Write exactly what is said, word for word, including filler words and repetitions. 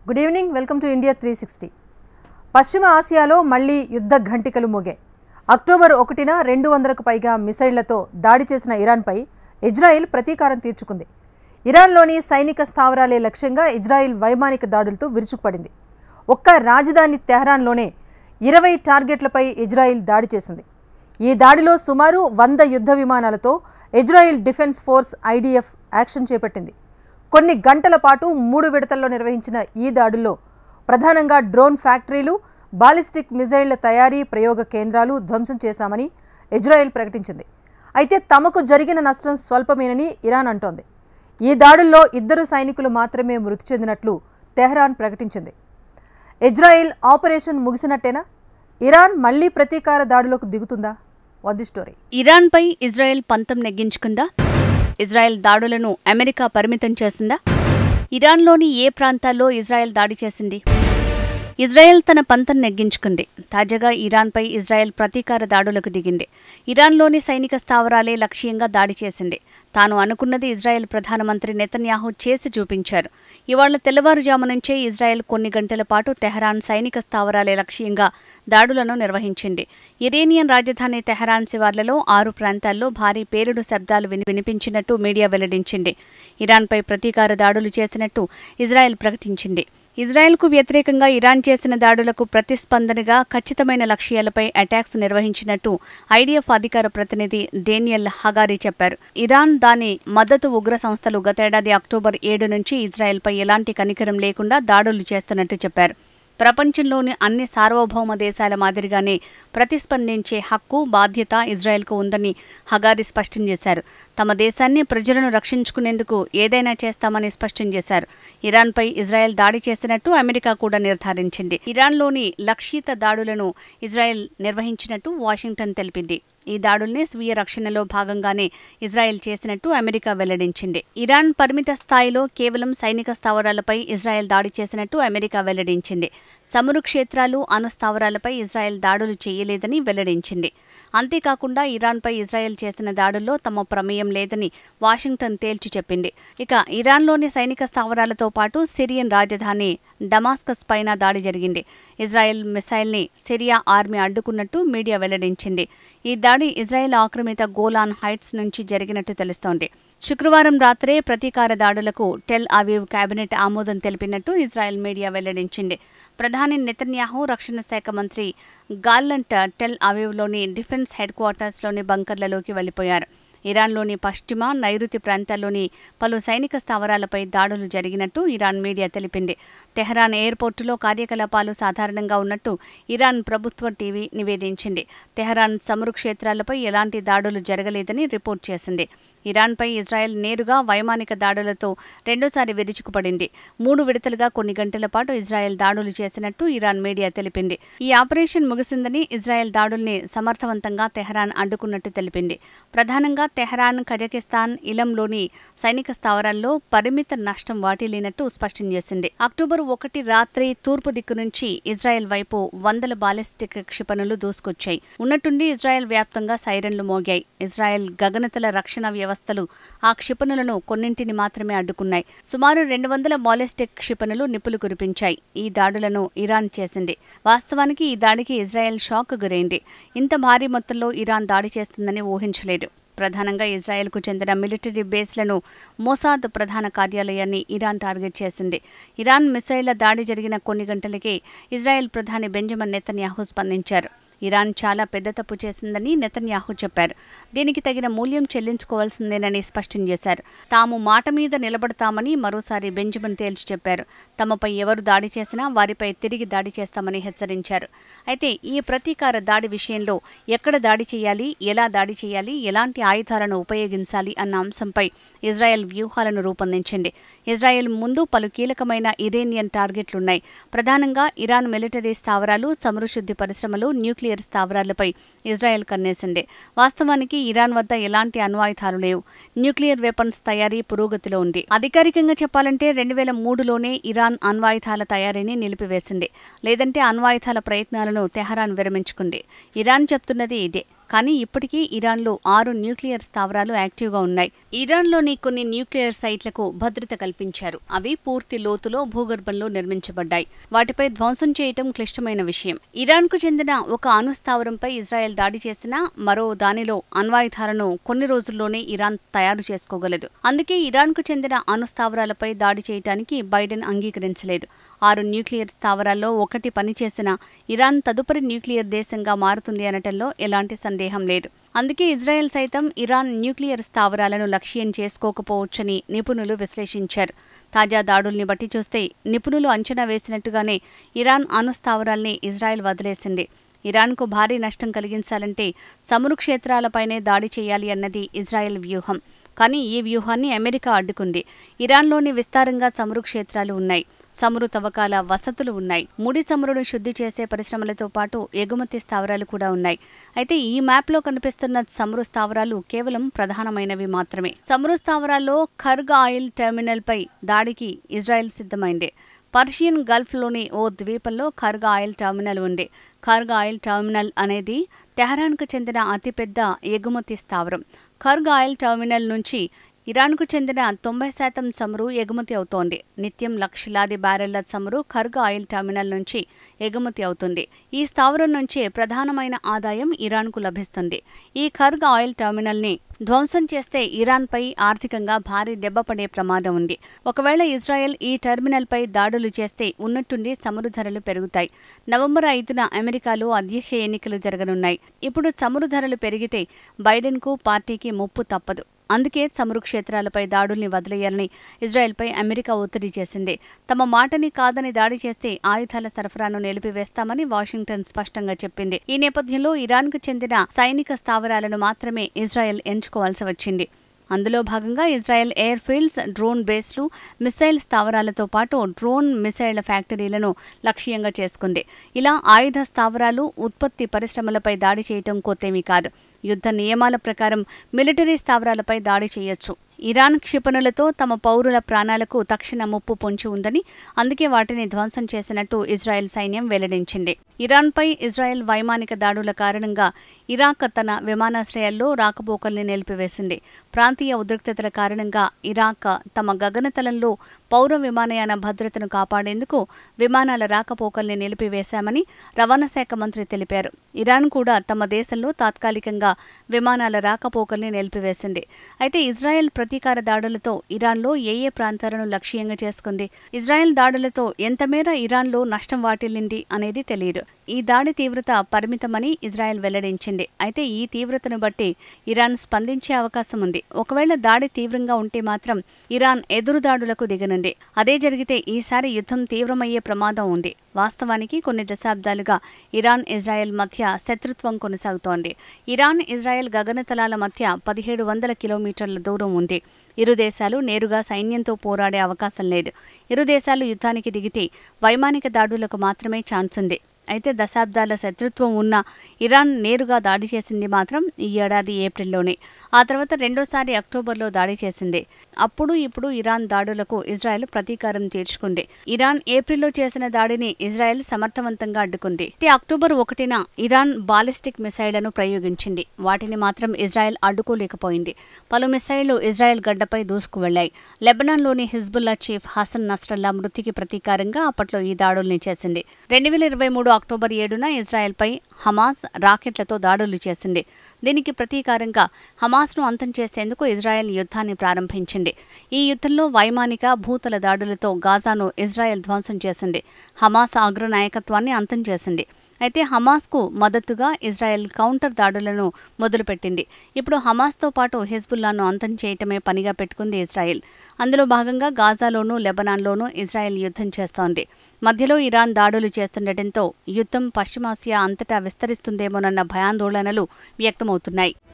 Good evening, welcome to India three sixty. పశ్చిమ ఆసియాలో మళ్లీ యుద్ధ ఘంటికలు మోగాయి. అక్టోబర్ ఒకటిన రెండు వందలకు పైగా మిసైళ్లతో దాడి చేసిన ఇరాన్పై ఇజ్రాయెల్ ప్రతీకారం తీర్చుకుంది. ఇరాన్లోని సైనిక స్థావరాలే లక్ష్యంగా ఇజ్రాయెల్ వైమానిక దాడులతో విరుచుకుపడింది. ఒక్క రాజధాని తెహరాన్లోనే ఇరవై టార్గెట్లపై ఇజ్రాయెల్ దాడి చేసింది. ఈ దాడిలో సుమారు వంద యుద్ధ విమానాలతో Israel defence force IDF action చేపట్టింది. కొన్ని గంటల పాటు మూడు విడతల్లో నిర్వహించిన ఈ దాడుల్లో ప్రధానంగా డ్రోన్ ఫ్యాక్టరీలు, బాలిస్టిక్ మిజైళ్ల తయారీ ప్రయోగ కేంద్రాలు ధ్వంసం చేశామని ఇజ్రాయెల్ ప్రకటించింది. అయితే తమకు జరిగిన నష్టం స్వల్పమేనని ఇరాన్ అంటోంది. ఈ దాడుల్లో ఇద్దరు సైనికులు మాత్రమే మృతి చెందినట్లు తెహ్రాన్ ప్రకటించింది. Israel operation ముగిసినట్టేనా? ఇరాన్ మళ్లీ ప్రతీకార దాడులకు దిగుతుందా? వద్ది స్టోరీ. ఇరాన్పై ఇజ్రాయెల్ పంతం నెగ్గించుకుందా? ఇజ్రాయెల్ దాడులను అమెరికా పరిమితం చేసిందా? ఇరాన్లోని ఏ ప్రాంతాల్లో ఇజ్రాయెల్ దాడి చేసింది? ఇజ్రాయెల్ తన పంతం నెగ్గించుకుంది. తాజాగా ఇరాన్పై ఇజ్రాయెల్ ప్రతీకార దాడులకు దిగింది. ఇరాన్లోని సైనిక స్థావరాలే లక్ష్యంగా దాడి చేసింది. తాను అనుకున్నది ఇజ్రాయెల్ ప్రధానమంత్రి నెతన్యాహు చేసి చూపించారు. ఇవాళ తెల్లవారుజాము నుంచే ఇజ్రాయెల్ కొన్ని గంటల పాటు తెహరాన్ సైనిక స్థావరాలే లక్ష్యంగా దాడులను నిర్వహించింది. ఇరేనియన్ రాజధాని తెహరాన్ శివార్లలో ఆరు ప్రాంతాల్లో భారీ పేలుడు శబ్దాలు విని వినిపించినట్టు మీడియా వెల్లడించింది. ఇరాన్పై ప్రతీకార దాడులు చేసినట్టు ఇజ్రాయెల్ ప్రకటించింది. ఇజ్రాయెల్కు వ్యతిరేకంగా ఇరాన్ చేసిన దాడులకు ప్రతిస్పందనగా ఖచ్చితమైన లక్ష్యాలపై అటాక్స్ నిర్వహించినట్టు ఐడిఎఫ్ అధికార ప్రతినిధి డేనియల్ హగారీ చెప్పారు. ఇరాన్, దాని మద్దతు ఉగ్ర సంస్థలు గతేడాది అక్టోబర్ ఏడు నుంచి ఇజ్రాయెల్పై ఎలాంటి కనికరం లేకుండా దాడులు చేస్తున్నట్టు చెప్పారు. ప్రపంచంలోని అన్ని సార్వభౌమ దేశాల మాదిరిగానే ప్రతిస్పందించే హక్కు, బాధ్యత ఇజ్రాయెల్కు ఉందని హగారీ స్పష్టం చేశారు. తమ దేశాన్ని, ప్రజలను రక్షించుకునేందుకు ఏదైనా చేస్తామని స్పష్టం చేశారు. ఇరాన్పై ఇజ్రాయెల్ దాడి చేసినట్టు అమెరికా కూడా నిర్ధారించింది. ఇరాన్లోని లక్ష్యిత దాడులను ఇజ్రాయెల్ నిర్వహించినట్టు వాషింగ్టన్ తెలిపింది. ఈ దాడుల్ని స్వీయ రక్షణలో భాగంగానే ఇజ్రాయెల్ చేసినట్టు అమెరికా వెల్లడించింది. ఇరాన్ పరిమిత స్థాయిలో కేవలం సైనిక స్థావరాలపై ఇజ్రాయెల్ దాడి చేసినట్టు అమెరికా వెల్లడించింది. సమురు క్షేత్రాలు, అణు స్థావరాలపై ఇజ్రాయెల్ దాడులు చేయలేదని వెల్లడించింది. అంతేకాకుండా ఇరాన్పై ఇజ్రాయెల్ చేసిన దాడుల్లో తమ ప్రమేయం లేదని వాషింగ్టన్ తేల్చి చెప్పింది. ఇక ఇరాన్లోని సైనిక స్థావరాలతో పాటు సిరియన్ రాజధాని డమాస్కస్ పైన దాడి జరిగింది. ఇజ్రాయెల్ మిసైల్ని సిరియా ఆర్మీ అడ్డుకున్నట్టు మీడియా వెల్లడించింది. ఈ దాడి ఇజ్రాయెల్ ఆక్రమిత గోలాన్ హైట్స్ నుంచి జరిగినట్టు తెలుస్తోంది. శుక్రవారం రాత్రే ప్రతీకార దాడులకు టెల్ అవీవ్ కేబినెట్ ఆమోదం తెలిపినట్టు ఇజ్రాయెల్ మీడియా వెల్లడించింది. ప్రధాని నెతన్యాహు, రక్షణ శాఖ మంత్రి గాల్లంట్ టెల్ అవీవ్లోని డిఫెన్స్ హెడ్ క్వార్టర్స్లోని బంకర్లలోకి వెళ్లిపోయారు. ఇరాన్లోని పశ్చిమ, నైరుతి ప్రాంతాల్లోని పలు సైనిక స్థావరాలపై దాడులు జరిగినట్టు ఇరాన్ మీడియా తెలిపింది. తెహరాన్ ఎయిర్పోర్టులో కార్యకలాపాలు సాధారణంగా ఉన్నట్టు ఇరాన్ ప్రభుత్వ టీవీ నివేదించింది. తెహరాన్ సమురు క్షేత్రాలపై ఎలాంటి దాడులు జరగలేదని రిపోర్ట్ చేసింది. ఇరాన్పై ఇజ్రాయెల్ నేరుగా వైమానిక దాడులతో రెండోసారి విరుచుకుపడింది. మూడు విడతలుగా కొన్ని గంటల పాటు ఇజ్రాయెల్ దాడులు చేసినట్టు ఇరాన్ మీడియా తెలిపింది. ఈ ఆపరేషన్ ముగిసిందని, ఇజ్రాయెల్ దాడుల్ని సమర్థవంతంగా తెహరాన్ అడ్డుకున్నట్టు తెలిపింది. ప్రధానంగా తెహరాన్, కజకిస్తాన్, ఇలంలోని సైనిక స్థావరాల్లో పరిమిత నష్టం వాటిల్లినట్టు స్పష్టం చేసింది. అక్టోబర్ ఒకటి రాత్రి తూర్పు దిక్కు నుంచి ఇజ్రాయెల్ వైపు వందల బాలిస్టిక్ క్షిపణులు దూసుకొచ్చాయి. ఉన్నట్టుండి ఇజ్రాయెల్ వ్యాప్తంగా సైరన్లు మోగాయి. ఇజ్రాయెల్ గగనతల రక్షణ వ్యవస్థలు ఆ క్షిపణులను కొన్నింటిని మాత్రమే అడ్డుకున్నాయి. సుమారు రెండు వందల బాలిస్టిక్ క్షిపణులు నిప్పులు కురిపించాయి. ఈ దాడులను ఇరాన్ చేసింది. వాస్తవానికి ఈ దాడికి ఇజ్రాయెల్ షాక్ గురైంది. ఇంత భారీ మొత్తంలో ఇరాన్ దాడి చేస్తుందని ఊహించలేదు. ప్రధానంగా ఇజ్రాయెల్కు చెందిన మిలిటరీ బేస్లను, మొసాద్ ప్రధాన కార్యాలయాన్ని ఇరాన్ టార్గెట్ చేసింది. ఇరాన్ మిసైళ్ల దాడి జరిగిన కొన్ని గంటలకే ఇజ్రాయెల్ ప్రధాని బెంజమిన్ నెతన్యాహు స్పందించారు. ఇరాన్ చాలా పెద్ద తప్పు చేసిందని నెతన్యాహు చెప్పారు. దీనికి తగిన మూల్యం చెల్లించుకోవాల్సిందేనని స్పష్టం చేశారు. తాము మాట మీద నిలబడతామని మరోసారి బెంజమిన్ తేల్చి చెప్పారు. తమపై ఎవరు దాడి చేసినా వారిపై తిరిగి దాడి చేస్తామని హెచ్చరించారు. అయితే ఈ ప్రతీకార దాడి విషయంలో ఎక్కడ దాడి చేయాలి, ఎలా దాడి చేయాలి, ఎలాంటి ఆయుధాలను ఉపయోగించాలి అన్న అంశంపై ఇజ్రాయెల్ వ్యూహాలను రూపొందించింది. ఇజ్రాయెల్ ముందు పలు కీలకమైన ఇరేనియన్ టార్గెట్లున్నాయి. ప్రధానంగా ఇరాన్ మిలిటరీ స్థావరాలు, చమురుశుద్ధి పరిశ్రమలు, న్యూక్లియర్ స్థావరాలపై ఇజ్రాయెల్ కన్నేసింది. వాస్తవానికి ఇరాన్ వద్ద ఎలాంటి అణ్వాయుధాలు లేవు. న్యూక్లియర్ వెపన్స్ తయారీ పురోగతిలో ఉంది. అధికారికంగా చెప్పాలంటే రెండు వేల మూడులోనే ఇరాన్ అణ్వాయుధాల తయారీని నిలిపివేసింది. లేదంటే అణ్వాయుధాల ప్రయత్నాలను తెహరాన్ విరమించుకుంది. ఇరాన్ చెప్తున్నది ఇదే. కానీ ఇప్పటికీ ఇరాన్లో ఆరు న్యూక్లియర్ స్థావరాలు యాక్టివ్గా ఉన్నాయి. ఇరాన్లోని కొన్ని న్యూక్లియర్ సైట్లకు భద్రత కల్పించారు. అవి పూర్తి లోతులో భూగర్భంలో నిర్మించబడ్డాయి. వాటిపై ధ్వంసం చేయటం క్లిష్టమైన విషయం. ఇరాన్కు చెందిన ఒక అణు స్థావరంపై ఇజ్రాయెల్ దాడి చేసినా మరో దానిలో అణ్వాయుధాలను కొన్ని రోజుల్లోనే ఇరాన్ తయారు చేసుకోగలదు. అందుకే ఇరాన్కు చెందిన అణు స్థావరాలపై దాడి చేయడానికి బైడెన్ అంగీకరించలేదు. ఆరు న్యూక్లియర్ స్థావరాల్లో ఒకటి పనిచేసిన ఇరాన్ తదుపరి న్యూక్లియర్ దేశంగా మారుతుంది అనటంలో ఎలాంటి సందేహం లేదు. అందుకే ఇజ్రాయెల్ సైతం ఇరాన్ న్యూక్లియర్ స్థావరాలను లక్ష్యం చేసుకోకపోవచ్చని నిపుణులు విశ్లేషించారు. తాజా దాడుల్ని బట్టి చూస్తే నిపుణులు అంచనా వేసినట్టుగానే ఇరాన్ అణు స్థావరాల్ని ఇజ్రాయెల్ వదిలేసింది. ఇరాన్కు భారీ నష్టం కలిగించాలంటే చమురు క్షేత్రాలపైనే దాడి చేయాలి అన్నది ఇజ్రాయెల్ వ్యూహం. కానీ ఈ వ్యూహాన్ని అమెరికా అడ్డుకుంది. ఇరాన్లోని విస్తారంగా చమురు క్షేత్రాలు ఉన్నాయి. చమురు తవ్వకాల వసతులు ఉన్నాయి. ముడి చమురును శుద్ధి చేసే పరిశ్రమలతో పాటు ఎగుమతి స్థావరాలు కూడా ఉన్నాయి. అయితే ఈ మ్యాప్లో కనిపిస్తున్న చమురు స్థావరాలు కేవలం ప్రధానమైనవి మాత్రమే. చమురు స్థావరాల్లో ఖర్గ్ ఆయిల్ టెర్మినల్పై దాడికి ఇజ్రాయెల్ సిద్ధమైంది. పర్షియన్ గల్ఫ్లోని ఓ ద్వీపంలో ఖర్గ్ ఆయిల్ టెర్మినల్ ఉంది. ఖర్గ్ ఆయిల్ టెర్మినల్ అనేది తెహరాన్కు చెందిన అతిపెద్ద ఎగుమతి స్థావరం. ఖర్గ్ ఆయిల్ టెర్మినల్ నుంచి ఇరాన్కు చెందిన తొంభై శాతం చమురు ఎగుమతి అవుతోంది. నిత్యం లక్షలాది బ్యారెళ్ల చమురు ఖర్గ్ ఆయిల్ టెర్మినల్ నుంచి ఎగుమతి అవుతుంది. ఈ స్థావరం నుంచే ప్రధానమైన ఆదాయం ఇరాన్కు లభిస్తుంది. ఈ ఖర్గ్ ఆయిల్ టెర్మినల్ని ధ్వంసం చేస్తే ఇరాన్పై ఆర్థికంగా భారీ దెబ్బ పడే ప్రమాదం ఉంది. ఒకవేళ ఇజ్రాయెల్ ఈ టెర్మినల్పై దాడులు చేస్తే ఉన్నట్టుండి చమురు ధరలు పెరుగుతాయి. నవంబర్ ఐదున అమెరికాలో అధ్యక్ష ఎన్నికలు జరగనున్నాయి. ఇప్పుడు చమురు ధరలు పెరిగితే బైడెన్కు పార్టీకి ముప్పు తప్పదు. అందుకే చమురు క్షేత్రాలపై దాడుల్ని వదిలేయాలని ఇజ్రాయెల్పై అమెరికా ఒత్తిడి చేసింది. తమ మాటని కాదని దాడి చేస్తే ఆయుధాల సరఫరాను నిలిపివేస్తామని వాషింగ్టన్ స్పష్టంగా చెప్పింది. ఈ నేపథ్యంలో ఇరాన్కు చెందిన సైనిక స్థావరాలను మాత్రమే ఇజ్రాయెల్ ఎంచుకోవాల్సి వచ్చింది. అందులో భాగంగా ఇజ్రాయెల్ ఎయిర్ ఫీల్డ్స్, డ్రోన్ బేస్లు, మిసైల్ స్థావరాలతో పాటు డ్రోన్ మిసైళ్ల ఫ్యాక్టరీలను లక్ష్యంగా చేసుకుంది. ఇలా ఆయుధ స్థావరాలు, ఉత్పత్తి పరిశ్రమలపై దాడి చేయటం కొత్తేమీ కాదు. యుద్ధ నియమాల ప్రకారం మిలిటరీ స్థావరాలపై దాడి చేయొచ్చు. ఇరాన్ క్షిపణులతో తమ పౌరుల ప్రాణాలకు తక్షణ ముప్పు పొంచి ఉందని, అందుకే వాటిని ధ్వంసం చేసినట్టు ఇజ్రాయెల్ సైన్యం వెల్లడించింది. ఇరాన్పై ఇజ్రాయెల్ వైమానిక దాడుల కారణంగా ఇరాక్ తన విమానాశ్రయాల్లో రాకపోకల్ని నిలిపివేసింది. ప్రాంతీయ ఉద్రిక్తతల కారణంగా ఇరాక్ తమ గగనతలంలో పౌర విమానయాన భద్రతను కాపాడేందుకు విమానాల రాకపోకల్ని నిలిపివేశామని రవాణా శాఖ మంత్రి తెలిపారు. ఇరాన్ కూడా తమ దేశంలో తాత్కాలికంగా విమానాల రాకపోకల్ని నిలిపివేసింది. అయితే ఇజ్రాయెల్ ప్రతీకార దాడులతో ఇరాన్లో ఏ ఏ ప్రాంతాలను లక్ష్యంగా చేసుకుంది? ఇజ్రాయెల్ దాడులతో ఎంతమేర ఇరాన్లో నష్టం వాటిల్లింది అనేది తెలియదు. ఈ దాడి తీవ్రత పరిమితమని ఇజ్రాయెల్ వెల్లడించింది. అయితే ఈ తీవ్రతను బట్టి ఇరాన్ స్పందించే అవకాశం ఉంది. ఒకవేళ దాడి తీవ్రంగా ఉంటే మాత్రం ఇరాన్ ఎదురుదాడులకు దిగనుంది. అదే జరిగితే ఈసారి యుద్ధం తీవ్రమయ్యే ప్రమాదం ఉంది. వాస్తవానికి కొన్ని దశాబ్దాలుగా ఇరాన్, ఇజ్రాయెల్ మధ్య శత్రుత్వం కొనసాగుతోంది. ఇరాన్, ఇజ్రాయెల్ గగనతలాల మధ్య పదిహేడు వందల కిలోమీటర్ల దూరం ఉంది. ఇరు దేశాలు నేరుగా సైన్యంతో పోరాడే అవకాశం లేదు. ఇరు దేశాలు యుద్ధానికి దిగితే వైమానిక దాడులకు మాత్రమే ఛాన్స్ ఉంది. అయితే దశాబ్దాల శత్రుత్వం ఉన్న ఇరాన్ నేరుగా దాడి చేసింది మాత్రం ఈ ఏడాది ఏప్రిల్లోనే. ఆ తర్వాత రెండోసారి అక్టోబర్లో దాడి చేసింది. అప్పుడు ఇప్పుడు ఇరాన్ దాడులకు ఇజ్రాయెల్ ప్రతీకారం తీర్చుకుంది. ఇరాన్ ఏప్రిల్లో చేసిన దాడిని ఇజ్రాయెల్ సమర్థవంతంగా అడ్డుకుంది. అయితే అక్టోబర్ ఒకటిన ఇరాన్ బాలిస్టిక్ మిసైళ్లను ప్రయోగించింది. వాటిని మాత్రం ఇజ్రాయెల్ అడ్డుకోలేకపోయింది. పలు మిసైళ్లు ఇజ్రాయెల్ గడ్డపై దూసుకు వెళ్లాయి. లెబనాన్లోని హిజ్బుల్లా చీఫ్ హసన్ నస్రల్లా మృతికి ప్రతీకారంగా అప్పట్లో ఈ దాడుల్ని చేసింది. రెండు వేల ఇరవై మూడు అక్టోబర్ ఏడున ఇజ్రాయెల్పై హమాస్ రాకెట్లతో దాడులు చేసింది. దీనికి ప్రతీకారంగా హమాస్ను అంతం చేసేందుకు ఇజ్రాయెల్ యుద్ధాన్ని ప్రారంభించింది. ఈ యుద్ధంలో వైమానిక, భూతల దాడులతో గాజాను ఇజ్రాయెల్ ధ్వంసం చేసింది. హమాస్ అగ్రనాయకత్వాన్ని అంతం చేసింది. అయితే హమాస్కు మద్దతుగా ఇజ్రాయెల్ కౌంటర్ దాడులను మొదలుపెట్టింది. ఇప్పుడు హమాస్తో పాటు హిజ్బుల్లాను అంతం చేయటమే పనిగా పెట్టుకుంది ఇజ్రాయెల్. అందులో భాగంగా గాజాలోనూ, లెబనాన్లోనూ ఇజ్రాయెల్ యుద్ధం చేస్తోంది. మధ్యలో ఇరాన్ దాడులు చేస్తుండటంతో యుద్ధం పశ్చిమాసియా అంతటా విస్తరిస్తుందేమోనన్న భయాందోళనలు వ్యక్తమవుతున్నాయి.